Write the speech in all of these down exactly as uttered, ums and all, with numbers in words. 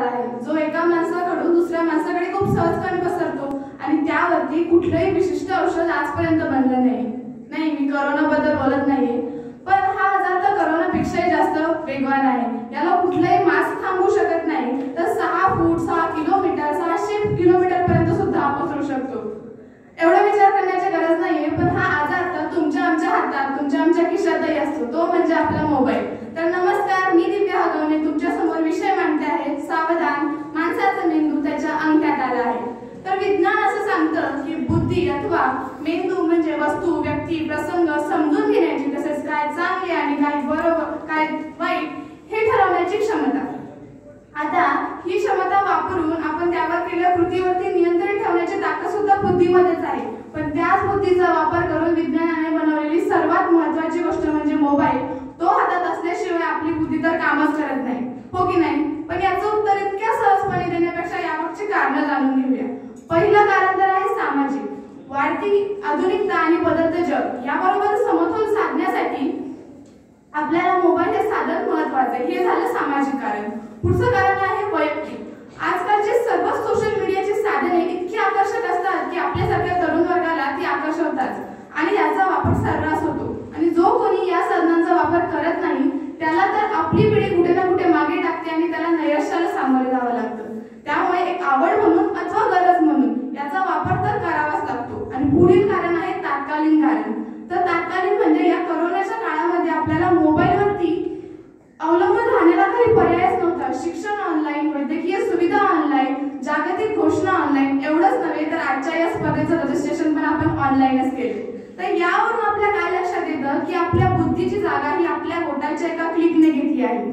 आहे, जो एका माणसाकडून दुसऱ्या माणसाकडे खूप सहजपणे पसरतो आणि त्यावरती कुठलंही विशिष्ट औषध आजपर्यंत बनलं नाही। नाही, मी करोनाबद्दल बोलत नाहीये, पण हा आजार तर करोनापेक्षाही जास्त वेगवान आहे। याला कुठलंही मास्क थांबवू शकत नाही, तर सहा फूट सहा किलोमीटर सहाशे किलोमीटर पर्यंत सुद्धा पसरू शकतो। एवढा विचार करण्याची गरज नाहीये, पण हा आजार तर तुमच्या आमच्या हातात, तुमच्या आमच्या खिशातही असतो, तो म्हणजे आपला मोबाईल। तर नमस्कार, मी दिव्या हगवणे तुमच्या समोर विषय मांडते आहे, सावधान, माणसाचा मेंदू त्याच्या अंगठ्यात आला आहे। तर विज्ञान असं सांगतं की बुद्धी अथवा मेंदू म्हणजे वस्तू, व्यक्ती, प्रसंग समजून घेण्याची, तसेच काय चांगले आणि काय बरोबर काय वाईट हे ठरवण्याची क्षमता। आता ही क्षमता वापरून आपण त्यावर केलेल्या कृतीवरती नियंत्रण ठेवण्याची ताकद सुद्धा बुद्धीमध्येच आहे। पण त्याच बुद्धीचा वापर करून विज्ञानाने बनवलेली सर्वात महत्त्वाची गोष्ट म्हणजे मोबाईल, तो हातात असल्याशिवाय आपली बुद्धी तर कामच करत नाही, हो की नाही? पण याचं उत्तर इतक्या सहजपणे देण्यापेक्षा यामागची कारणं जाणून घेऊया। पहिलं कारण तर आहे सामाजिक। वाढती आधुनिकता आणि बदलते जग याबरोबर समतोल साधण्यासाठी आपल्याला मोबाईल हे साधन महत्त्वाचे आहे, हे झालं सामाजिक कारण। पुढचं कारण आहे वैयक्तिक। आजकालचे सर्व सोशल मीडियाची साधने इतकी आकर्षक असतात की आपल्यासारख्या तरुण वर्गाला ती आकर्षवतात आणि याचा वापर सर्रास होतो। आणि जो कोणी या साधनांचा वापर करत नाही त्याला तर आपली पिढी कुठे ना कुठे मागे टाकते आणि त्याला नैराश्याला सामोरे जावं लागतं। त्यामुळे एक आवड म्हणून अथवा गरज म्हणून याचा वापर तर करावाच लागतो। आणि पुढील कारण आहे तात्कालीन कारण। तर तात्कालीन म्हणजे या कोरोनाच्या काळामध्ये आपल्याला मोबाईलवरती अवलंबून राहण्याला काही पर्यायच नव्हता। शिक्षण ऑनलाईन, वैद्यकीय सुविधा ऑनलाईन, जागतिक घोषणा ऑनलाईन, एवढंच नव्हे तर आजच्या या स्पर्धेचं रजिस्ट्रेशन पण आपण ऑनलाईनच केले। तर यावरून आपल्या काय लक्षात येतं की आपल्या बुद्धीची जागा ही आपल्या बोटाच्या एका क्लिकने घेतली आहे।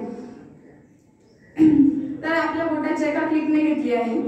तर आपल्या बोटाच्या एका क्लिकने घेतली आहे।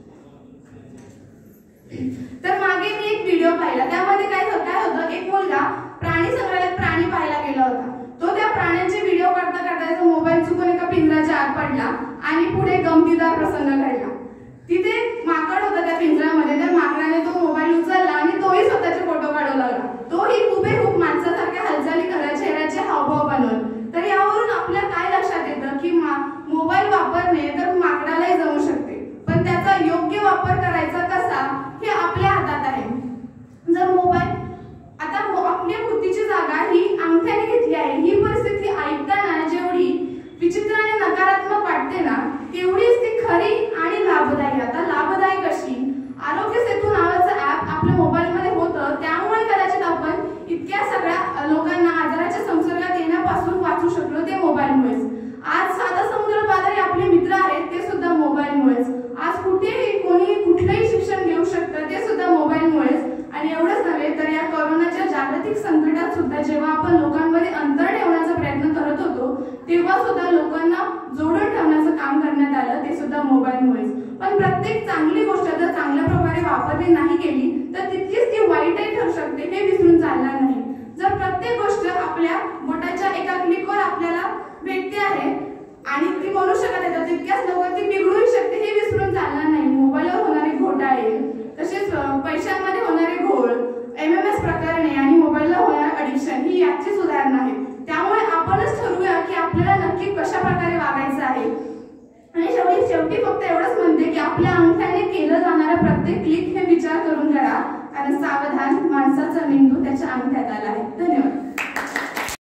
तर मागे मी एक व्हिडिओ पाहिला, त्यामध्ये काय काय होतं, एक मुलगा प्राणी संग्रहालयात प्राणी पाहायला गेला होता। तो त्या प्राण्यांचे व्हिडिओ करता करता त्याचा मोबाईल चुकून एका पिंजऱ्याच्या आत पडला आणि पुढे गमतीदार प्रसंग घडला। तिथे माकड होता त्या पिंजऱ्यामध्ये, त्या माकडाने तो मोबाईल उचलला आणि तोही स्वतःचे फोटो काढू लागला, तोही हुबेहूब माणसासारख्या हालचाली करत, चेहऱ्याचे हावभाव बनवून। तर यावरून आपल्या काय लक्षात येतं की मोबाईल वापरणे तर माकडालाही जमू शकते, पण त्याचा योग्य वापर करायचा कसा हे आपल्या हातात आहे। जर मोबाईल आता आपल्या बुद्धीची जागा ही अंगठ्याने घेतली आहे, ही परिस्थिती ऐकताना जेवढी विचित्र आणि नकारात्मक वाटते ना, तेवढीच ती खरी आणि लाभदायी। आता लाभदायी कशी? आरोग्य सेतू नावाचं ऍप आपल्या मोबाईलमध्ये होतं, त्यामुळे कदाचित आपण इतक्या सगळ्या लोकांना आजाराच्या संसर्गात येण्यापासून वाचू शकलो, ते मोबाईलमुळेच। आज साधा समुद्र पाजारी आपले मित्र आहेत, ते सुद्धा मोबाईलमुळेच। आज कुठेही कोणी कुठलंही शिक्षण घेऊ शकतं, ते सुद्धा मोबाईलमुळेच। आणि एवढंच नव्हे तर या कोरोनाच्या जागतिक संकटात सुद्धा जेव्हा आपण लोकांमध्ये अंतर ठेवण्याचा प्रयत्न करत होतो, तेव्हा सुद्धा लोकांना जोडून ठेवण्याचं काम करण्यात आलं, ते सुद्धा मोबाईलमुळेच। पण प्रत्येक चांगली गोष्ट जर चांगल्या प्रकारे वापरली नाही गेली तर तितकीच ती वाईटही ठरू शकते, हे विसरून चालणार नाही। जर प्रत्येक गोष्ट आपल्या बोटाच्या एका क्लिकवर आपल्याला भेटते आहे आणि ती म्हणू शकत आहे, तर तितक्याच लवकर ती बिघडूही शकते, हे विसरून चालणार नाही। मोबाईलवर होणारे घोटाळे, तसेच पैशांमध्ये होणारे घोळ, एम एम एस प्रकरणे आणि मोबाईलला होणारे अडिक्शन ही याचीच उदाहरणं आहेत। त्यामुळे आपणच ठरवूया की आपल्याला नक्की कशा प्रकारे वागायचं आहे। आणि शेवटी शेवटी फक्त एवढंच म्हणते की आपल्या अंगठ्याने केलं जाणारं प्रत्येक क्लिक हे विचार करून करा, कारण सावधान, माणसाचा मेंदू त्याच्या अंगठ्यात आला आहे। धन्यवाद।